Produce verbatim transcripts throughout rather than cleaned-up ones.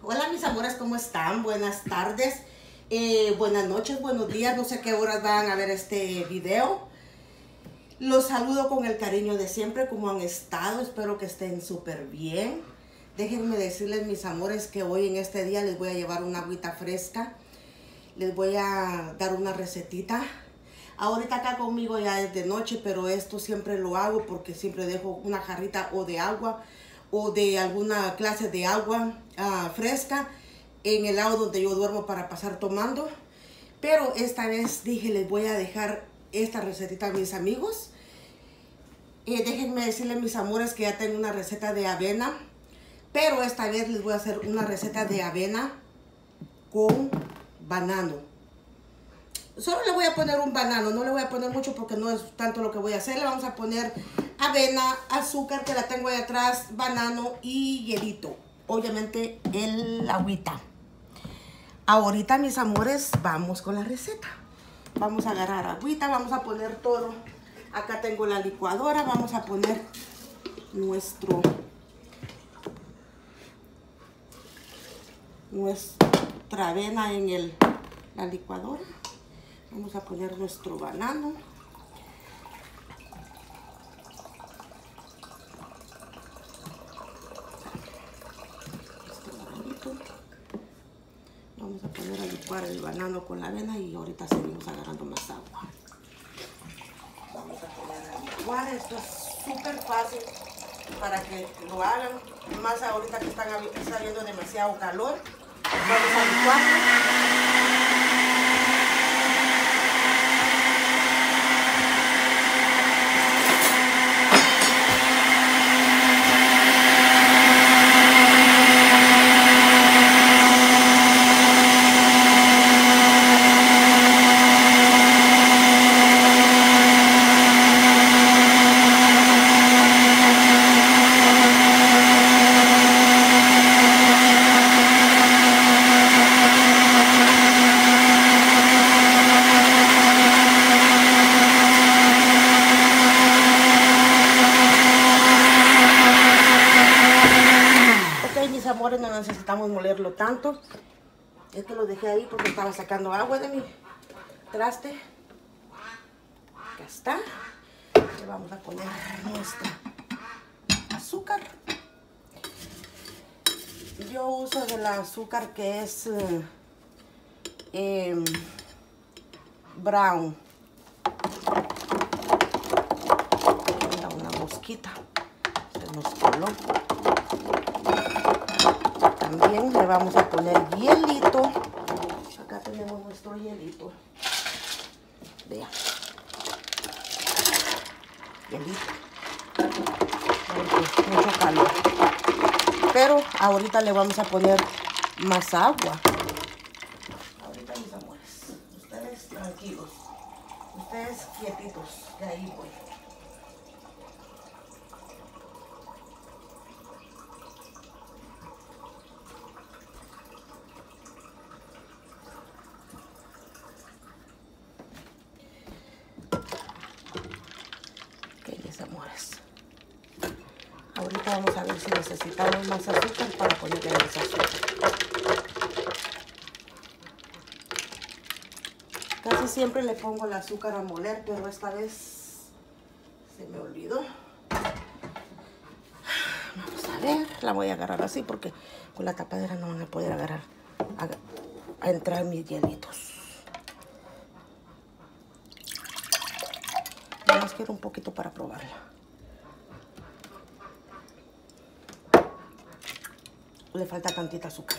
Hola mis amores, ¿cómo están? Buenas tardes, eh, buenas noches, buenos días. No sé qué horas van a ver este video. Los saludo con el cariño de siempre. ¿Cómo han estado? Espero que estén súper bien. Déjenme decirles, mis amores, que hoy en este día les voy a llevar una agüita fresca. Les voy a dar una recetita. Ahorita acá conmigo ya es de noche, pero esto siempre lo hago porque siempre dejo una jarrita o de agua o de alguna clase de agua uh, fresca en el lado donde yo duermo para pasar tomando. Pero esta vez dije, les voy a dejar esta recetita a mis amigos. Eh, déjenme decirles, mis amores, que ya tengo una receta de avena, pero esta vez les voy a hacer una receta de avena con banano. Solo le voy a poner un banano, no le voy a poner mucho porque no es tanto lo que voy a hacer. Le vamos a poner avena, azúcar que la tengo ahí atrás, banano y hielito. Obviamente el agüita. Ahorita, mis amores, vamos con la receta. Vamos a agarrar agüita, vamos a poner todo. Acá tengo la licuadora, vamos a poner nuestro, nuestra avena en el, la licuadora. Vamos a poner nuestro banano. Vamos a poner a licuar el banano con la avena y ahorita seguimos agarrando más agua. Vamos a poner a licuar. Esto es súper fácil para que lo hagan. Más ahorita que están, está habiendo demasiado calor. Vamos a licuar. Mis amores, no necesitamos molerlo tanto. Esto lo dejé ahí porque estaba sacando agua de mi traste. Ya está. Le vamos a poner nuestra azúcar. Yo uso del azúcar que es eh, eh, brown. Mira, una mosquita se nos coló. También le vamos a poner hielito. Acá tenemos nuestro hielito. Vean. Hielito. Porque mucho calor. Pero ahorita le vamos a poner más agua. Ahorita, mis amores, ustedes tranquilos. Ustedes quietitos. De ahí voy. Amores, ahorita vamos a ver si necesitamos más azúcar para ponerle más azúcar. Casi siempre le pongo el azúcar a moler, pero esta vez se me olvidó. Vamos a ver, la voy a agarrar así porque con la tapadera no van a poder agarrar a, a entrar mis hielitos. Más quiero un poquito para probarla. Le falta tantita azúcar.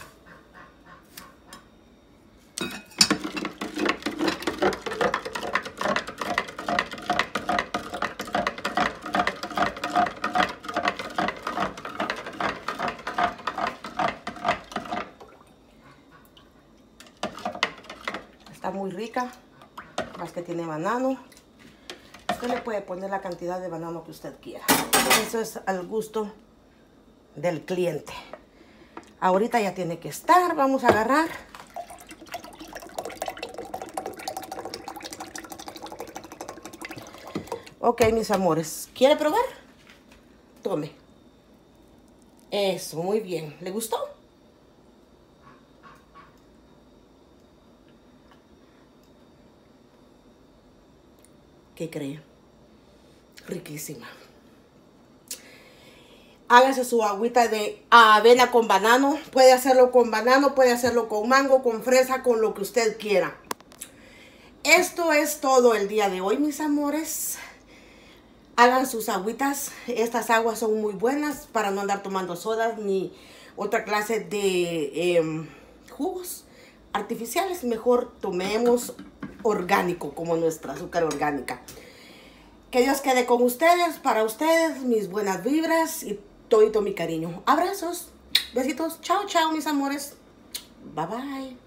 Está muy rica, más que tiene banano. Usted le puede poner la cantidad de banano que usted quiera. Eso es al gusto del cliente. Ahorita ya tiene que estar. Vamos a agarrar. Ok, mis amores. ¿Quiere probar? Tome. Eso, muy bien. ¿Le gustó? ¿Qué creen? Riquísima. Hágase su agüita de avena con banano. Puede hacerlo con banano, puede hacerlo con mango, con fresa, con lo que usted quiera. Esto es todo el día de hoy, mis amores. Hagan sus agüitas. Estas aguas son muy buenas para no andar tomando sodas ni otra clase de eh, jugos artificiales. Mejor tomemos orgánico, como nuestra azúcar orgánica. Que Dios quede con ustedes, para ustedes, mis buenas vibras y todo mi cariño. Abrazos, besitos, chao, chao, mis amores. Bye, bye.